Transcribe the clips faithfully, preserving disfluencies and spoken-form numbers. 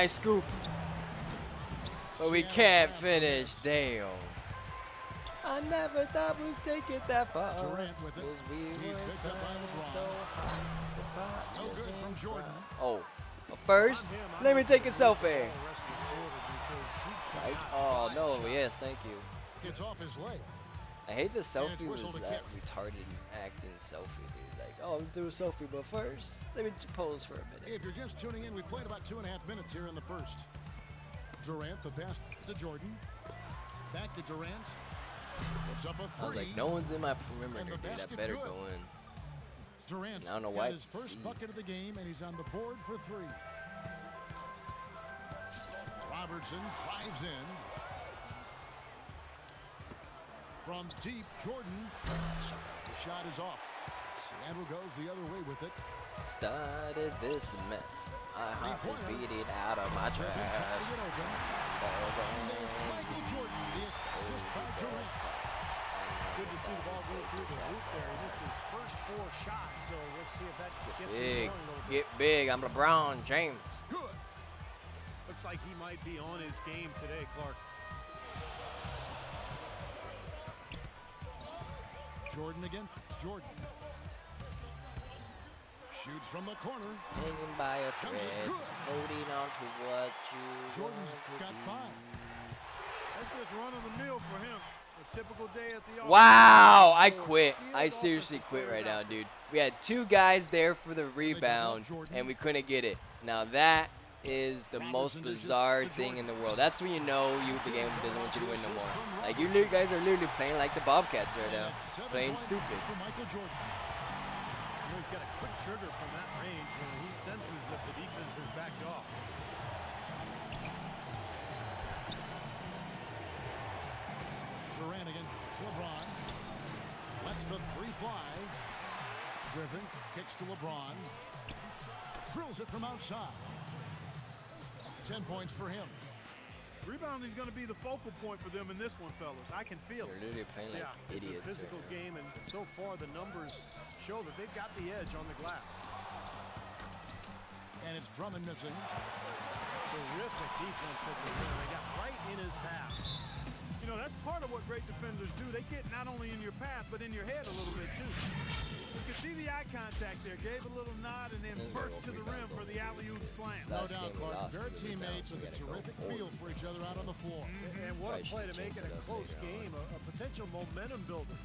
nice scoop. But we can't finish. Damn. I never thought we'd take it that far. Durant with it. We He's picked up by LeBron. so high, No good from Jordan. oh, but first, let me take a selfie. Psych. Oh, no, yes, thank you. It's off his leg. I hate the selfie was that retarded acting selfie, dude. Like, oh, I'm doing a selfie, but first, let me pose for a minute. If you're just tuning in, we played about two and a half minutes here in the first. Durant, the pass to Jordan. Back to Durant. It's up a three. I was like, no one's in my perimeter, dude. I better good. go in. Durant I don't know got why his it's first C. bucket of the game, and he's on the board for three. Robertson drives in. From deep, Jordan. The shot is off. Seattle goes the other way with it. Started this mess. I hop this beat it out of my trash. Michael Jordan, the assist by Durant. Good to see the ball go through the hoop there. He missed his first four shots, so we'll see if that gets big. him going a little bit. Get big. I'm LeBron James. Good. Looks like he might be on his game today, Clark. Jordan again. It's Jordan. Shoots from the corner. Hanging by a thread. Holding on to what you Jordan's got five. That's just run of the mill for him. A typical day at the office. Wow, I quit. I seriously quit right now, dude. We had two guys there for the rebound, and we couldn't get it. Now that is the most bizarre thing in the world. That's when you know you the game doesn't want you to win no more. Like, you guys are literally playing like the Bobcats right now. Playing stupid. He's got a quick trigger from that range when he senses that the defense has backed off. Durant again to LeBron. Lets the three fly. Griffin kicks to LeBron. Drills it from outside. Ten points for him. Rebounding is going to be the focal point for them in this one, fellas. I can feel They're it. literally playing like Yeah, idiots. it's a physical right game, and so far the numbers show that they've got the edge on the glass. And it's Drummond missing. Terrific defense at the rim. They got right in his path. You know, that's part of what great defenders do. They get not only in your path, but in your head a little bit, too. You can see the eye contact there. Gave a little nod and then burst to the rim for the alley-oop slam. No doubt, Clark. Their teammates with a terrific feel for each other out on the floor. Mm-hmm. And what a play to make it a close game, a, a potential momentum builder.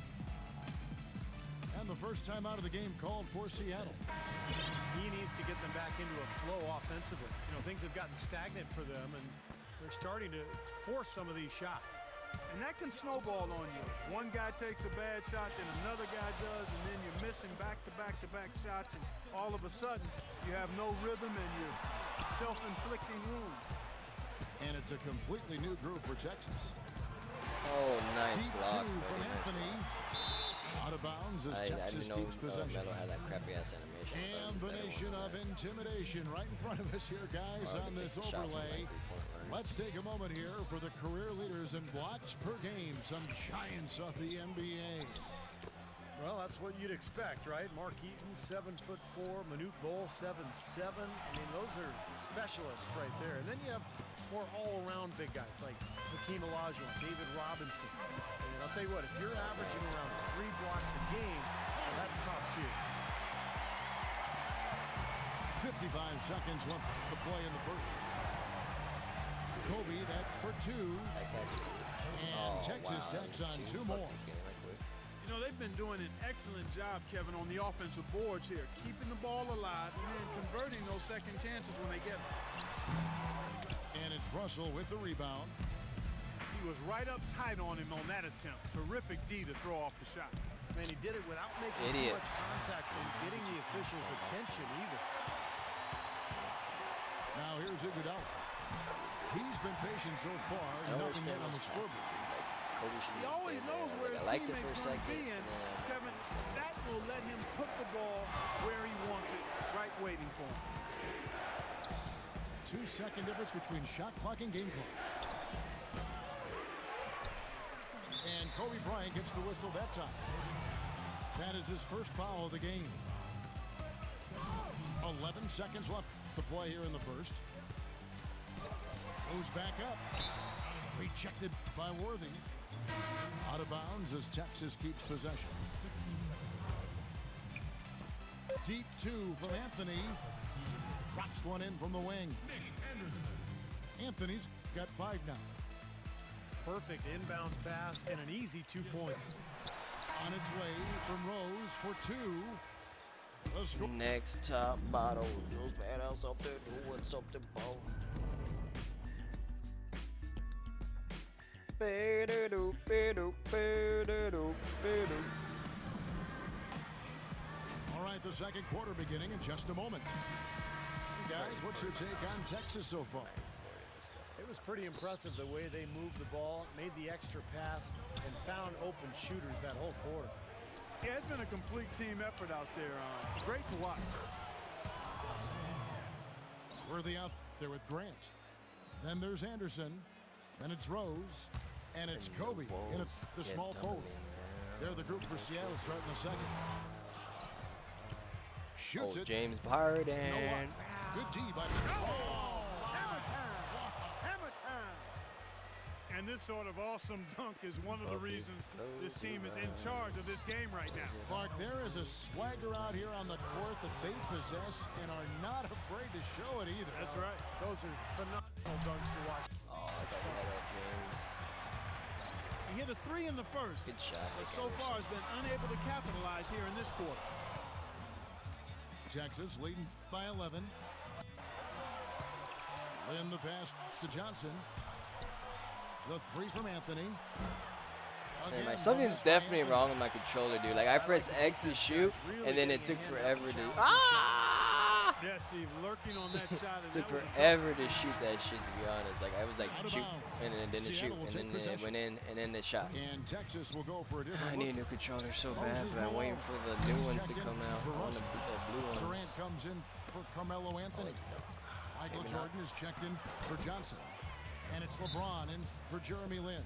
And the first time out of the game called for Seattle. He needs to get them back into a flow offensively. You know, things have gotten stagnant for them, and they're starting to force some of these shots. And that can snowball on you. One guy takes a bad shot, then another guy does, and then you're missing back-to-back-to-back shots, and all of a sudden, you have no rhythm and you're self-inflicting wounds. And it's a completely new group for Texas. Oh, nice Deep block. two from Anthony. Out of bounds as I, Texas I didn't keeps know uh, possession. Metal had that crappy ass animation. Combination of intimidation right in front of us here, guys, oh, on this overlay. Let's take a moment here for the career leaders in blocks per game. Some giants of the N B A. Well, that's what you'd expect, right? Mark Eaton, seven foot four. Manute Bol, seven seven. I mean, those are specialists right there. And then you have more all-around big guys like Hakeem Olajuwon, David Robinson. And I'll tell you what, if you're averaging around three blocks a game, well, that's top tier. fifty-five seconds left to play in the first. Kobe, that's for two. And oh, Texas wow. Tech's on two more. You know, they've been doing an excellent job, Kevin, on the offensive boards here, keeping the ball alive and then converting those second chances when they get them. And it's Russell with the rebound. He was right up tight on him on that attempt. Terrific D to throw off the shot. Man, he did it without making Idiot. too much contact and getting the officials' attention either. Now here's Iguodala. He's been patient so far. Nothing yet on the scoreboard. He always knows where his teammates going to be, and Kevin, that will let him put the ball where he wants it, right waiting for him. Two second difference between shot clock and game clock. And Kobe Bryant gets the whistle that time. That is his first foul of the game. eleven seconds left to play here in the first. Goes back up. Rejected by Worthy. Out of bounds as Texas keeps possession. Deep two from Anthony. Drops one in from the wing. Anthony's got five now. Perfect inbounds pass and an easy two points. On its way from Rose for two. Next top bottles. Those man else up there doing something bold. All right, the second quarter beginning in just a moment. Guys, what's your take on Texas so far? It was pretty impressive the way they moved the ball, made the extra pass, and found open shooters that whole quarter. Yeah, it's been a complete team effort out there. Uh, great to watch. Worthy out there with Grant. Then there's Anderson. Then it's Rose. And it's Kobe in the small forward. They're the group for Seattle starting the second. Shoots oh, it. James Harden. Good D by Oh, hammer time. Hammer time. And this sort of awesome dunk is one of the reasons this team is in charge of this game right now. Clark, there is a swagger out here on the court that they possess and are not afraid to show it either. That's right. Those are phenomenal dunks to watch. Oh, I got that, James. He hit a three in the first. Good shot. But so far has been unable to capitalize here in this quarter. Texas leading by eleven. Then the pass to Johnson. The three from Anthony. Man, my, something's definitely wrong with my controller, dude. Like I press X to shoot, and then it took forever to. Ah! Yeah, Steve, lurking on that shot. It took forever to shoot that shit. To be honest, like I was like shoot, and then it didn't shoot, and then it went in, and then it shot. And Texas will go for a different. I need a new controller so bad, but I'm waiting for the new ones to come out. I want the, the blue ones. Durant comes in for Carmelo Anthony. Oh, Michael Jordan is checked in for Johnson. And it's LeBron in for Jeremy Lin.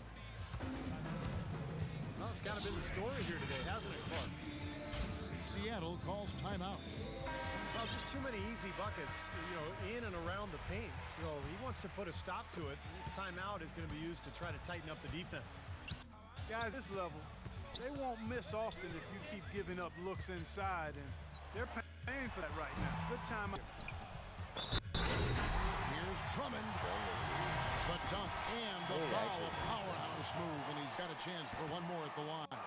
Well, it's kind of been the story here today, hasn't it, Clark? Seattle calls timeout. Well, just too many easy buckets, you know, in and around the paint. So he wants to put a stop to it. This timeout is going to be used to try to tighten up the defense. Guys, this level, they won't miss often if you keep giving up looks inside, and they're paying for that right now. Good timeout. Here's Drummond. The dunk and the oh, foul, a powerhouse move, and he's got a chance for one more at the line.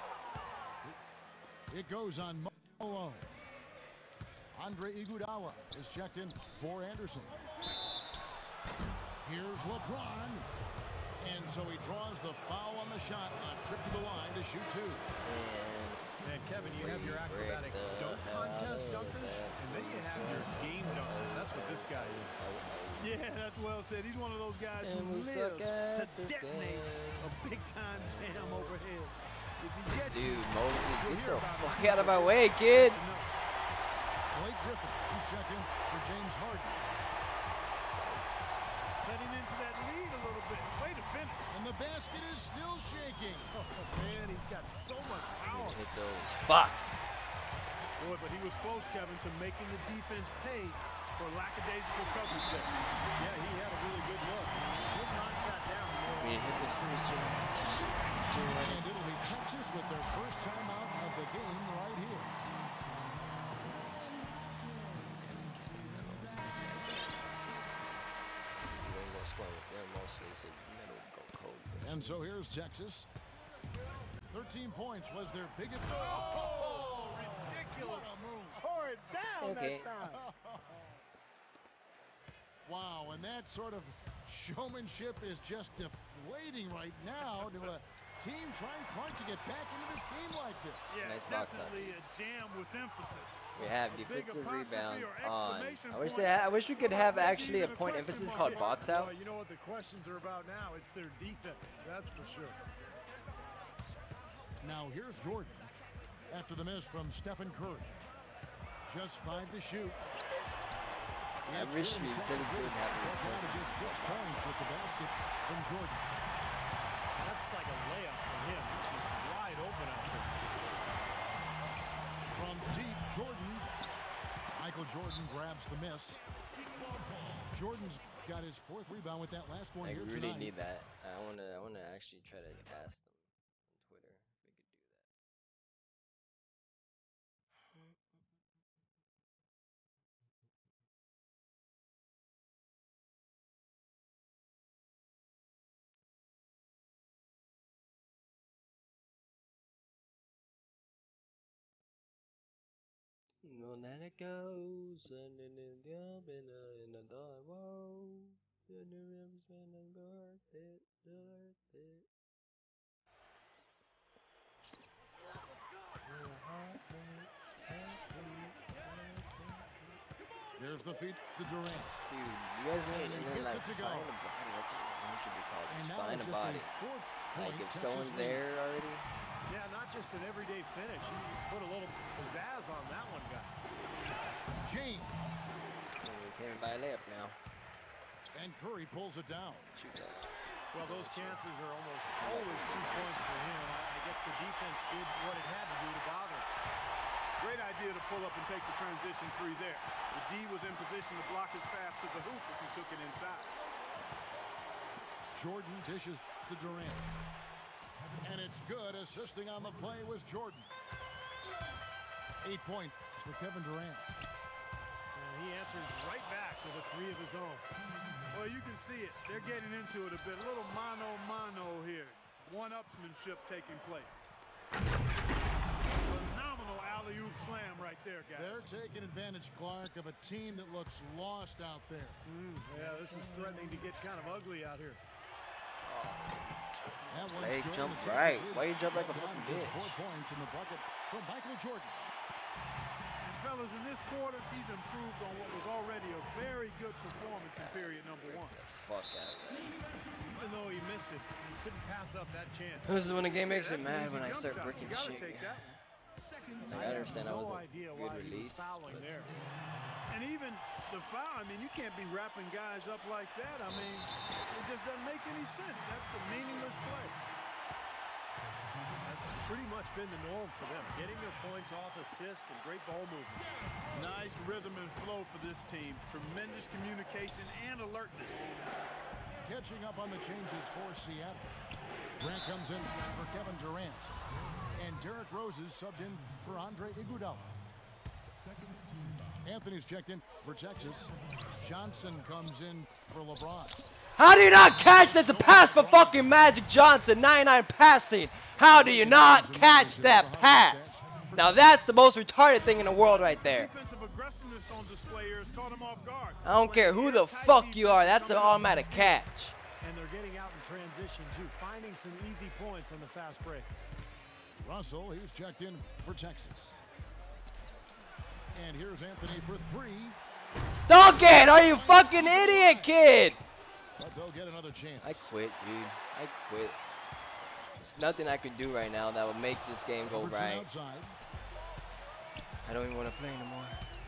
It goes on Malone. Andre Iguodala is checked in for Anderson. Here's LeBron. And so he draws the foul on the shot, a trip to the line to shoot two. And Kevin, you have your acrobatic dunk contest dunkers, and then you have your game dunkers. That's what this guy is. Yeah, that's well said. He's one of those guys who lives to detonate a big-time jam overhead. If you get Dude, you, Moses, you'll get hear the about it. fuck out of my way, kid. Blake Griffin, he's checked in for James Harden. Letting into that lead a little bit. Way to finish. And the basket is still shaking. Oh, man, he's got so much power. Hit those. Fuck. Boy, but he was close, Kevin, to making the defense pay for lackadaisical coverage there. Yeah, he had a really good look. He did knock that down. We hit this too, Jim. And it'll be Texas with their first timeout of the game right here. And so here's Texas. thirteen points was their biggest. Oh, ridiculous. What a move. Tore it down Okay. that time. Wow, and that sort of showmanship is just deflating right now to a team trying Clark to get back into this game like this. Yeah, Nice box out. definitely a jam with emphasis. We have A big defensive apostrophe rebounds or on. exclamation I wish point. they. Ha I wish we could have Maybe actually a even a point question emphasis mark. called box out. Well, you know what the questions are about now? It's their defense. That's for sure. Now here's Jordan after the miss from Stephen Curry. Just five to shoot. I wish we could have been having a Down to just six points with the basket from Jordan. That's like a layup for him. He's just wide open out there. From deep, Jordan. Michael Jordan grabs the miss. Jordan's got his fourth rebound with that last one Like, here we really tonight. need that. I wanna, I wanna actually try to ask them on Twitter if we could do that. No, let it go. Sending in the open in the door. Whoa. The new rims been worth it. Worth it. There's the feed to Durant. Dude, you guys need And he to gets like it to go. find a body. That's what it should be called. And Just now find it's a just body. a fourth Like point if Texas someone's lead. there already. Yeah, not just an everyday finish. You put a little pizzazz on that one, guys. James. And we can't buy a layup now. And Curry pulls it down. Shoot that. Well, those chances are almost always two points for him. I, I guess the defense did what it had to do to bother him. Great idea to pull up and take the transition three there. The D was in position to block his path to the hoop if he took it inside. Jordan dishes to Durant. And it's good. Assisting on the play was Jordan. Eight points for Kevin Durant. And he answers right back with a three of his own. Well, you can see it. They're getting into it a bit. A little mano-mano here. One-upsmanship taking place. Phenomenal alley-oop slam right there, guys. They're taking advantage, Clark, of a team that looks lost out there. Mm, yeah, this is threatening to get kind of ugly out here. That one's Hey, good, jump and the right. Texas Why you jump like a Red fucking Hot gets bitch? Four points in the bucket from Michael Jordan. And fellas, in this quarter, he's improved on what was already a very good performance in period number one. Get the fuck out of there. Even though he missed it, he couldn't pass up that chance. This is when the game makes Yeah, me that's an mad easy when I jump start shot. breaking You gotta shit. take that one. Like, I understand I no wasn't idea good why release. he was fouling but there. And even the foul, I mean, you can't be wrapping guys up like that. I mean, it just doesn't make any sense. That's a meaningless play. That's pretty much been the norm for them, getting their points off assists and great ball movement. Nice rhythm and flow for this team. Tremendous communication and alertness. Catching up on the changes for Seattle. Grant comes in for Kevin Durant. And Derrick Rose is subbed in for Andre Iguodala. Anthony's checked in for Texas. Johnson comes in for LeBron. How do you not catch that? It's a pass for fucking Magic Johnson. ninety-nine passing. How do you not catch that pass? Now that's the most retarded thing in the world right there. Defensive aggressiveness on display here has caught him off guard. I don't care who the fuck you are. That's an automatic catch. And they're getting out in transition, too, finding some easy points on the fast break. Russell, he's checked in for Texas. And here's Anthony for three. Dunk it! Are you fucking idiot, kid? But they'll get another chance. I quit, dude. I quit. There's nothing I can do right now that will make this game go Robertson right. outside. I don't even want to play anymore.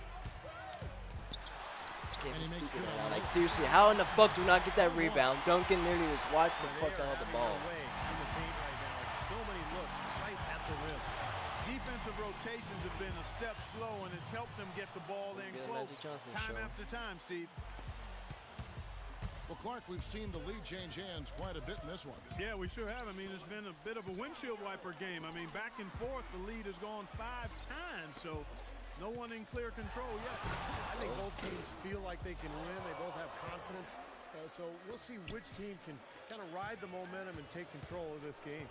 This game And he is makes stupid good right on now. Like, it. seriously, how in the fuck do we not get that rebound? Duncan literally just watched the They fuck are out of the having ball. their way in the paint right now. So many looks right at the rim. Defensive rotations have been a step slow, and it's helped them get the ball in Good close Magic Johnson time show. after time, Steve. Well, Clark, we've seen the lead change hands quite a bit in this one. Yeah, we sure have. I mean, it's been a bit of a windshield wiper game. I mean, back and forth, the lead has gone five times, so no one in clear control yet. I think both teams feel like they can win. They both have confidence. Uh, so we'll see which team can kind of ride the momentum and take control of this game.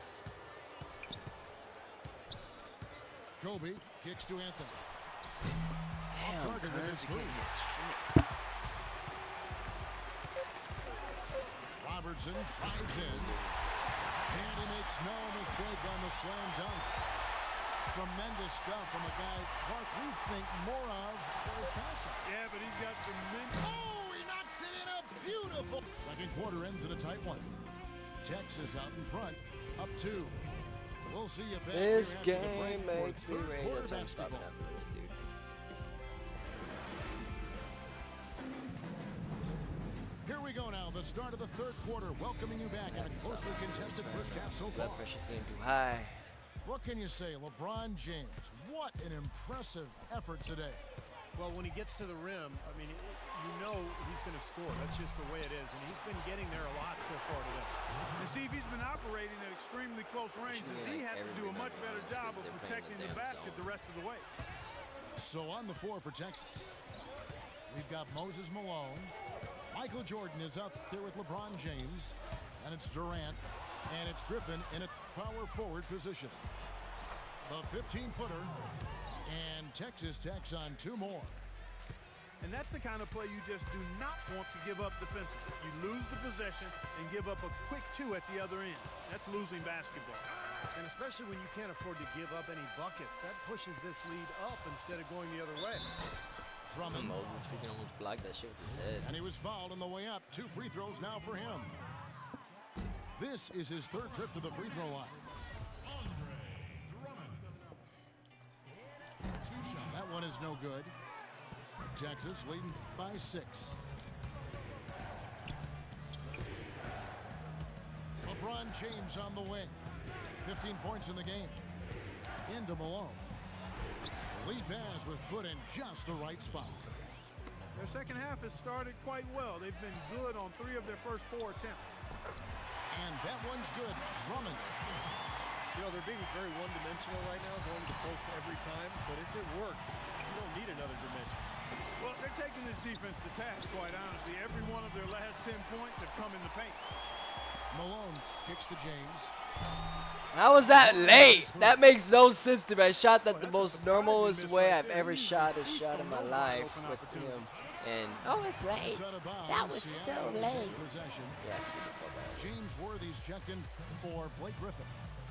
Kobe kicks to Anthony. Damn, target with his cuz, you three. can't hit shit. Robertson drives in. And he makes no mistake on the slam dunk. Tremendous stuff from a guy Clark we think more of for his passing. Yeah, but he's got tremendous. Oh, he knocks it in a beautiful. Second quarter ends in a tight one. Texas out in front, up two. We'll see you back This here after the game break for makes me third rage. quarter That's why I'm stopping basketball. after this, dude. Here we go now, the start of the third quarter, welcoming you back in a closely contested first half so far. Blood pressure's getting too high. What can you say, LeBron James? What an impressive effort today. Well, when he gets to the rim, I mean, it, you know he's going to score. That's just the way it is. And he's been getting there a lot so far today. And Steve, he's been operating at extremely close range, and he has to do a much better job of protecting the basket the rest of the way. So on the floor for Texas, we've got Moses Malone. Michael Jordan is out there with LeBron James. And it's Durant. And it's Griffin in a power forward position. The fifteen-footer. And Texas tacks on two more. And that's the kind of play you just do not want to give up defensively. You lose the possession and give up a quick two at the other end. That's losing basketball. And especially when you can't afford to give up any buckets, that pushes this lead up instead of going the other way. Drummond. Moses freaking almost blocked that shit with his head. And he was fouled on the way up. Two free throws now for him. This is his third trip to the free throw line. That one is no good. Texas leading by six. LeBron James on the wing. fifteen points in the game. Into Malone. The lead pass was put in just the right spot. Their second half has started quite well. They've been good on three of their first four attempts. And that one's good. Drummond. You know, they're being very one-dimensional right now, going to the post every time. But if it works, you don't need another dimension. Well, they're taking this defense to task, quite honestly. Every one of their last ten points have come in the paint. Malone kicks to James. How was that late? That makes no sense to me. I shot that the most normalest way I've ever shot a shot in my life with him. And oh, it's late. That was so late. Yeah, James Worthy's checked in for Blake Griffin.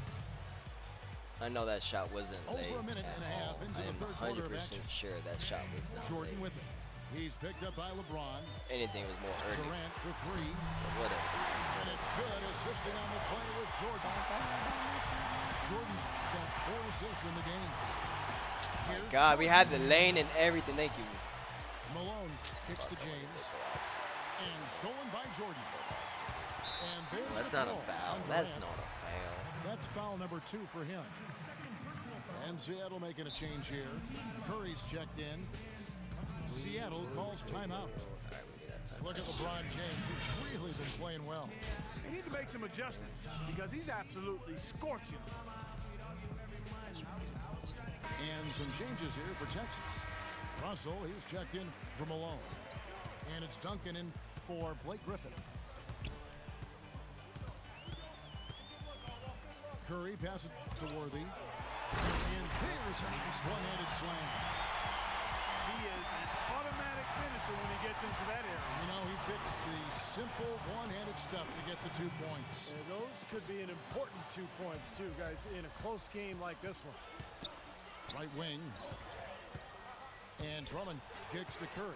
I know that shot wasn't late Over a minute and a half all. into I the am third one quarter hundred of percent action. sure that shot was not Jordan late. with it. He's picked up by LeBron. Anything was more urgent. Durant for three. But whatever. And it's good. Assisting on the play was Jordan. Jordan's got four assists in the game. My God, we had the lane and everything. Thank you. Malone kicks to James. And stolen by Jordan. And there's That's the not a call foul. on That's Durant. not a foul. That's foul number two for him. And Seattle making a change here. Curry's checked in. Seattle calls timeout. Look at LeBron James. He's really been playing well. They need to make some adjustments because he's absolutely scorching. And some changes here for Texas. Russell, he's checked in for Malone. And it's Duncan in for Blake Griffin. Curry passes to Worthy. And there's a nice one-handed slam. He is an automatic finisher when he gets into that area. You know, he picks the simple one-handed stuff to get the two points. And those could be an important two points, too, guys, in a close game like this one. Right wing. And Drummond kicks to Curry.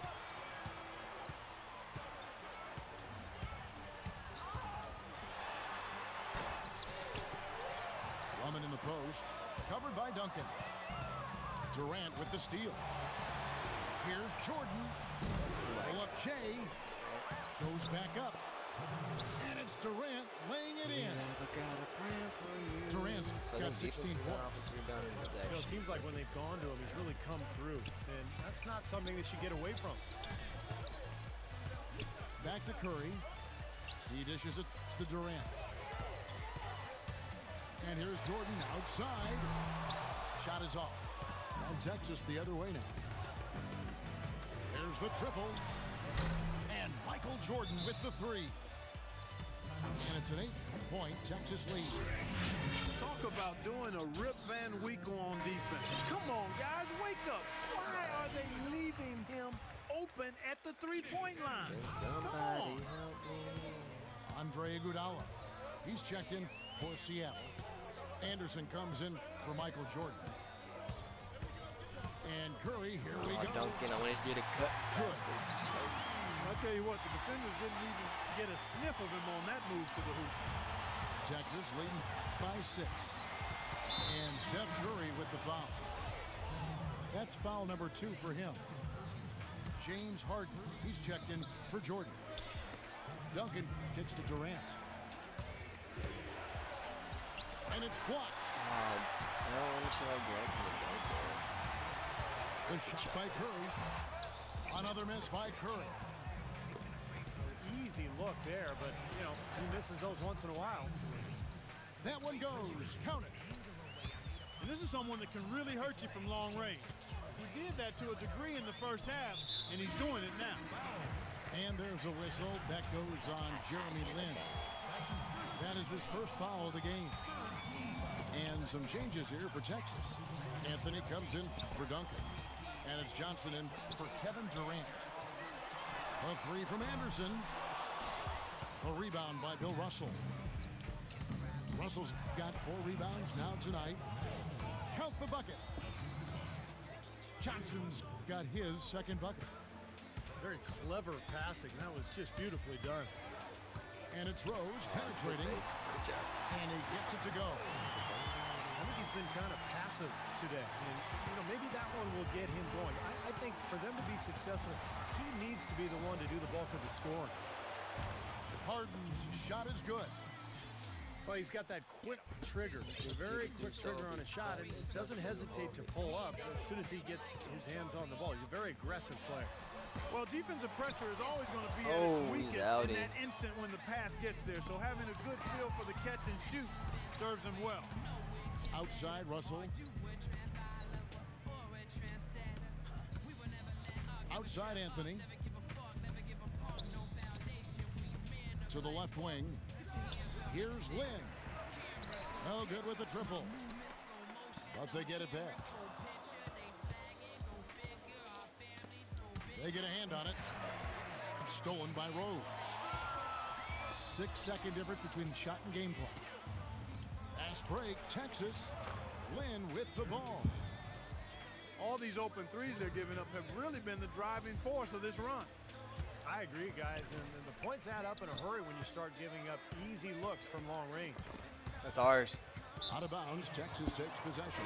Drummond in the post. Covered by Duncan. Durant with the steal. Here's Jordan. Pull up Jay. Goes back up. And it's Durant laying it in. Durant's got sixteen points. You know, it seems like when they've gone to him, he's really come through. And that's not something they should get away from. Back to Curry. He dishes it to Durant. And here's Jordan outside. Shot is off. Now Texas the other way now. There's the triple. And Michael Jordan with the three. And it's an eight-point Texas lead. Talk about doing a Rip Van Winkle on defense. Come on, guys, wake up. Why are they leaving him open at the three-point line? Come on. Andre Iguodala. He's checked in for Seattle. Anderson comes in for Michael Jordan. And Curry, here we Oh, go. Duncan, I wanted you to cut past those two slow. I'll tell you what, the defenders didn't even get a sniff of him on that move to the hoop. Texas leading by six. And Steph Curry with the foul. That's foul number two for him. James Harden, he's checked in for Jordan. Duncan kicks to Durant. And it's blocked. Um, I don't understand why Durant couldn't dunk there. The shot by Curry. Another miss by Curry. Easy look there, but, you know, he misses those once in a while. That one goes. Count it. And this is someone that can really hurt you from long range. He did that to a degree in the first half, and he's doing it now. And there's a whistle. That goes on Jeremy Lin. That is his first foul of the game. And some changes here for Texas. Anthony comes in for Duncan. And it's Johnson in for Kevin Durant. A three from Anderson. A rebound by Bill Russell. Russell's got four rebounds now tonight. Count the bucket. Johnson's got his second bucket. Very clever passing. That was just beautifully done. And it's Rose penetrating. Good job. And he gets it to go. I think he's been kind of passive today. And, you know, maybe that one will get him going. I, I think for them to be successful, he needs to be the one to do the bulk of the scoring. Harden's shot is good. Well, he's got that quick trigger, a very quick trigger on a shot, and doesn't hesitate to pull up as soon as he gets his hands on the ball. He's a very aggressive player. Well, defensive pressure is always going to be Oh, at its he's weakest outie. in that instant when the pass gets there. So having a good feel for the catch and shoot serves him well. Outside, Russell. Outside, Anthony. To the left wing. Here's Lin. No good with the triple. But they get it back. They get a hand on it. Stolen by Rose. Six second difference between shot and game clock. Fast break, Texas. Lin with the ball. All these open threes they're giving up have really been the driving force of this run. I agree, guys, and, and the points add up in a hurry when you start giving up easy looks from long range. That's ours. Out of bounds, Texas takes possession.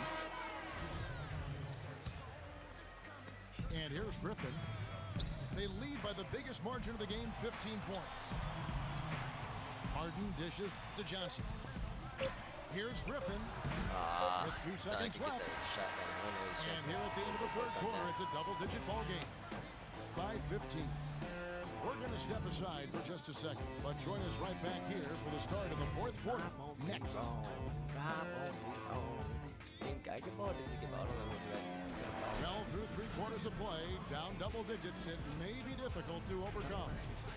And here's Griffin. They lead by the biggest margin of the game, fifteen points. Harden dishes to Johnson. Here's Griffin. Ah, With two I seconds could get left. that shot down. One of those And shots. here at the end of the third quarter, it's a double-digit ball game. By fifteen. We're going to step aside for just a second, but join us right back here for the start of the fourth quarter next. Fell through three quarters of play, down double digits. It may be difficult to overcome.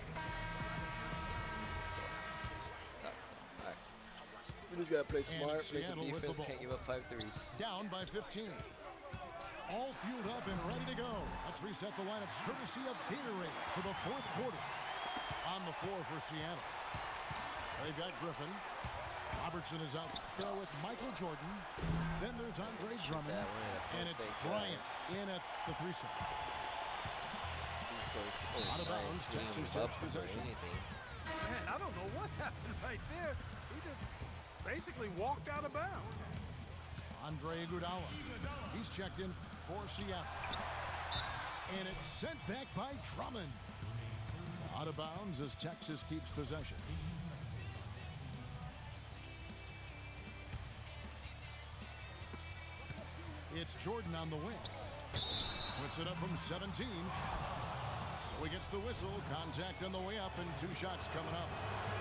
We just gotta play smart, it's play some Seattle with the defense, ball. can't give up five threes. Down by fifteen. All fueled up and ready to go. Let's reset the lineups courtesy of Gatorade for the fourth quarter. On the floor for Seattle. They've got Griffin. Robertson is out there with Michael Jordan. Then there's Andre Drummond. That one, a And it's fake, uh, Bryant in at the three set. He scores. Oh, Out of nice. bounds, We didn't Texas give up takes or possession. anything. Man, I don't know what happened right there. He just basically walked out of bounds. Andre Iguodala. He's checked in for Seattle. And it's sent back by Drummond. Out of bounds as Texas keeps possession. It's Jordan on the wing. Puts it up from seventeen. So he gets the whistle. Contact on the way up and two shots coming up.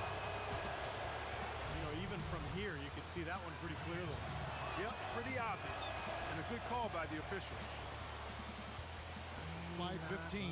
You know, even from here, you could see that one pretty clearly. Yep, pretty obvious. And a good call by the official. By fifteen.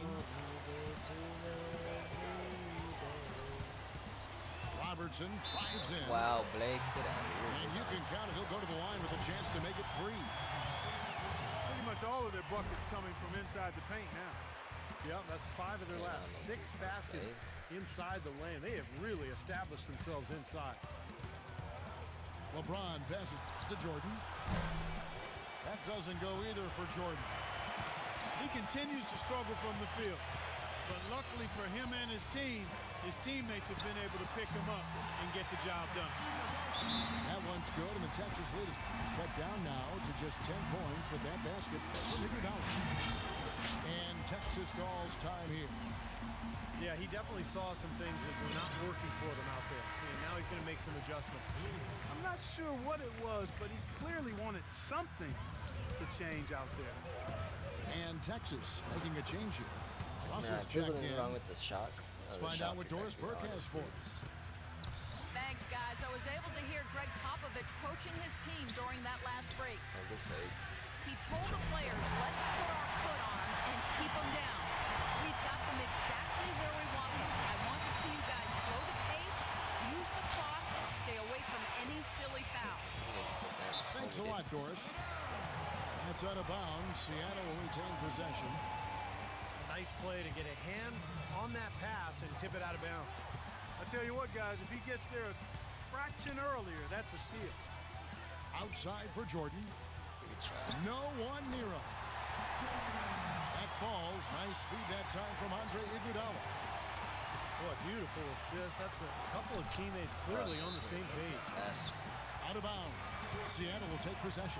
Robertson drives in. Wow, Blake, get out of here. And you can count it. He'll go to the line with a chance to make it three. Pretty much all of their buckets coming from inside the paint now. Yep, that's five of their last six baskets inside the lane. They have really established themselves inside. LeBron passes to Jordan. That doesn't go either for Jordan. He continues to struggle from the field. But luckily for him and his team, his teammates have been able to pick him up and get the job done. That one's good, and the Texas lead is cut down now to just ten points with that basket from Iguodala. And Texas calls time here. Yeah, he definitely saw some things that were not working for them out there. And now he's going to make some adjustments. I'm not sure what it was, but he clearly wanted something to change out there. And Texas making a change here. Nah, Russell's there's checked nothing in. wrong with the shock. Let's Oh, the find out shock what Doris protector, Burke has for honestly. us. Thanks, guys. I was able to hear Greg Popovich coaching his team during that last break. Oh, good fake. He told the players, let's put our foot on them and keep them down. We've got them exactly where we want them. I want to see you guys slow the pace, use the clock, and stay away from any silly fouls. Thanks a lot, Doris. That's out of bounds. Seattle will retain possession. Nice play to get a hand on that pass and tip it out of bounds. I tell you what, guys, if he gets there a fraction earlier, that's a steal. Outside for Jordan. Good try. No one near him. That falls. Nice feed that time from Andre Iguodala. What beautiful assist. That's a couple of teammates clearly on the same page. That's Out of bounds. Seattle will take possession.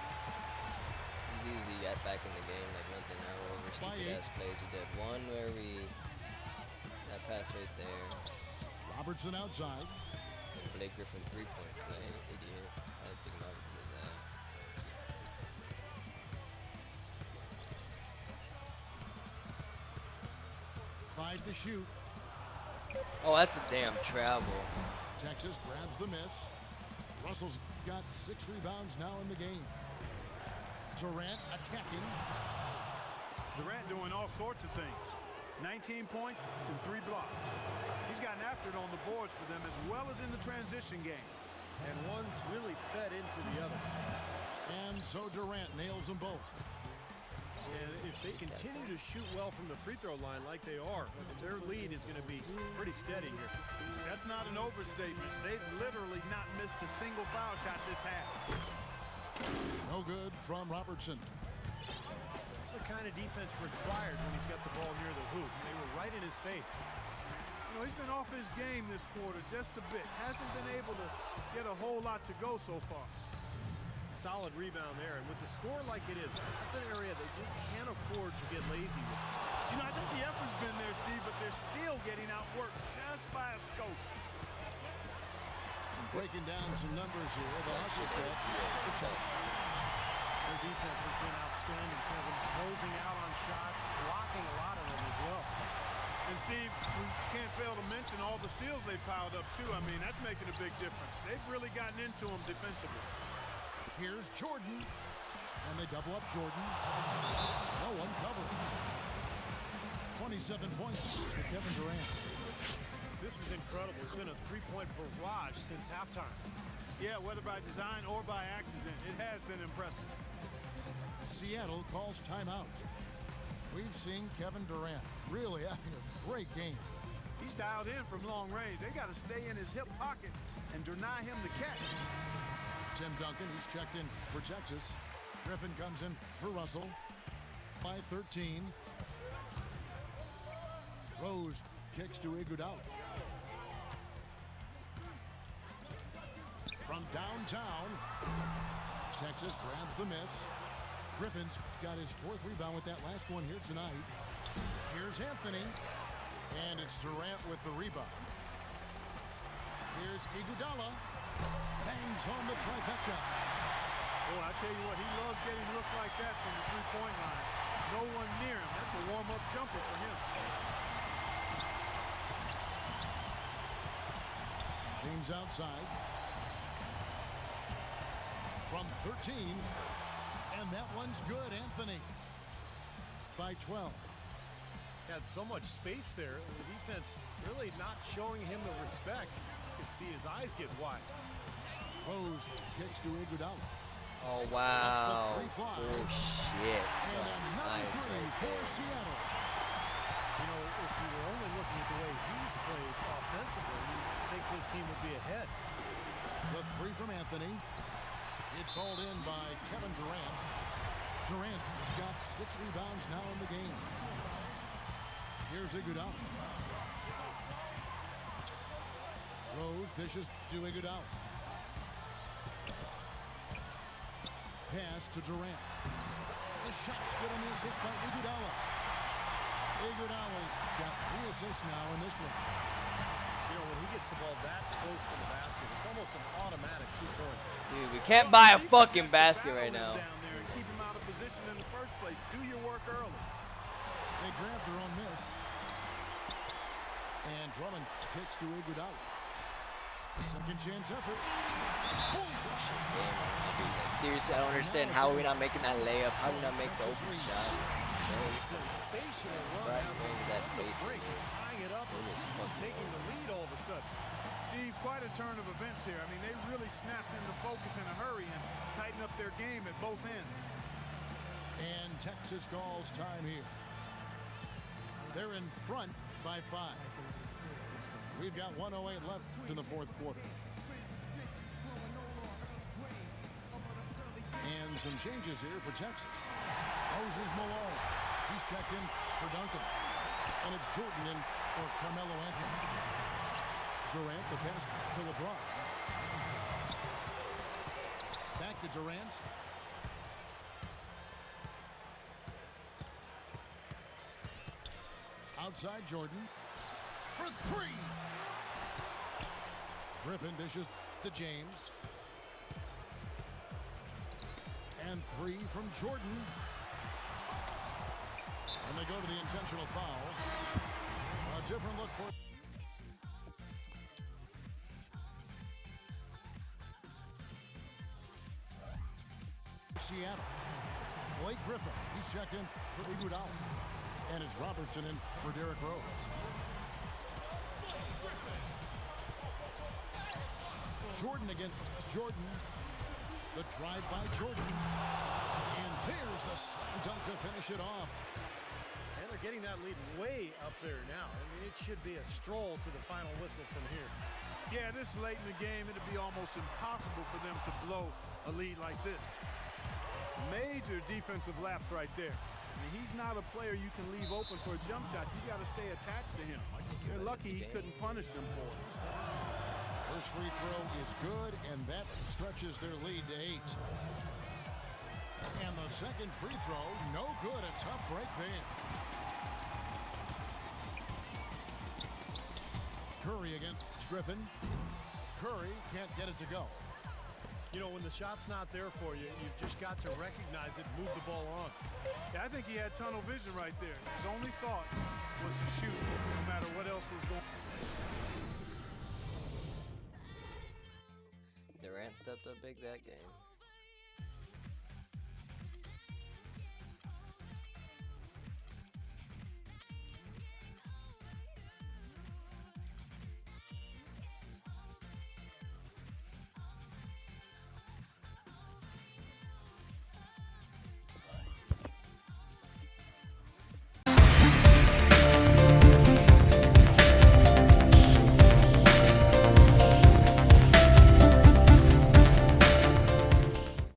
easy to get back in the game. Like nothing out over stupid ass plays we did. One where we that pass right there. Robertson outside. And Blake Griffin three point play. Idiot. I took him out because of that. Five to shoot. Oh, that's a damn travel. Texas grabs the miss. Russell's got six rebounds now in the game. Durant attacking. Durant doing all sorts of things. nineteen points and three blocks. He's gotten after it on the boards for them as well as in the transition game. And one's really fed into the other. And so Durant nails them both. And if they continue to shoot well from the free throw line like they are, their lead is going to be pretty steady here. That's not an overstatement. They've literally not missed a single foul shot this half. No good from Robertson. That's the kind of defense required when he's got the ball near the hoop. They were right in his face. You know, he's been off his game this quarter just a bit. Hasn't been able to get a whole lot to go so far. Solid rebound there, and with the score like it is, that's an area they just can't afford to get lazy with. You know, I think the effort's been there, Steve, but they're still getting outworked just by a skosh. Breaking down some numbers here. The Hustle stats for Texas. Their defense has been outstanding, Kevin, closing out on shots, blocking a lot of them as well. And Steve, we can't fail to mention all the steals they've piled up too. I mean, that's making a big difference. They've really gotten into them defensively. Here's Jordan. And they double up Jordan. No one covering. twenty-seven points for Kevin Durant. This is incredible. It's been a three-point barrage since halftime. Yeah, whether by design or by accident, it has been impressive. Seattle calls timeout. We've seen Kevin Durant really having a great game. He's dialed in from long range. They got to stay in his hip pocket and deny him the catch. Tim Duncan, he's checked in for Texas. Griffin comes in for Russell. By thirteen. Rose kicks to Iguodala. From downtown, Texas grabs the miss. Griffin's got his fourth rebound with that last one here tonight. Here's Anthony, and it's Durant with the rebound. Here's Iguodala, bangs home the trifecta. Boy, I tell you what, he loves getting looks like that from the three-point line. No one near him. That's a warm-up jumper for him. James outside. From thirteen. And that one's good, Anthony. By twelve. Had so much space there. The defense really not showing him the respect. You can see his eyes get wide. Rose kicks to Iguodala. Oh, wow. That's the three fly. Oh, shit. And another Nice three right for there. Seattle. You know, if you were only looking at the way he's played offensively, you'd think this team would be ahead. The three from Anthony. It's hauled in by Kevin Durant. Durant's got six rebounds now in the game. Here's Iguodala. Rose dishes to Iguodala. Pass to Durant. The shot's good on the assist by Iguodala. Iguodala's got three assists now in this one. You know, when he gets the ball that close to the basket, it's almost an automatic two-point. Dude, we can't buy a fucking basket right now. Down there and keep him out of position in the first place. Do your work early. They grabbed their own miss. And Drummond kicks to Iguodala. Second chance effort. Pulls it. Seriously, I don't understand how are we not making that layup. How do we not make the open shots? Sensational run. Right, Has where is the that on the faith break, here? tying it up It is and fucking taking the lead all of a sudden. Steve, quite a turn of events here. I mean, they really snapped into focus in a hurry and tightened up their game at both ends. And Texas calls time here. They're in front by five. We've got one oh eight left in the fourth quarter. And some changes here for Texas. Moses Malone. He's checked in for Duncan. And it's Jordan in for Carmelo Anthony. Durant, the pass to LeBron. Back to Durant. Outside Jordan. For three. Griffin dishes to James. And three from Jordan. And they go to the intentional foul. A different look for Seattle. Blake Griffin. He's checked in for Iguodala. And it's Robertson in for Derrick Rose. Jordan again. Jordan. The drive by Jordan. And there's the slam dunk to finish it off. And they're getting that lead way up there now. I mean, it should be a stroll to the final whistle from here. Yeah, this late in the game, it'd be almost impossible for them to blow a lead like this. Major defensive lapse right there. I mean, he's not a player you can leave open for a jump shot. You got to stay attached to him. They're lucky he couldn't punish them for it. First free throw is good, and that stretches their lead to eight. And the second free throw, no good. A tough break there. Curry against Griffin. Curry can't get it to go. You know, when the shot's not there for you, you've just got to recognize it, move the ball on. Yeah, I think he had tunnel vision right there. His only thought was to shoot, no matter what else was going on. Durant stepped up big that game.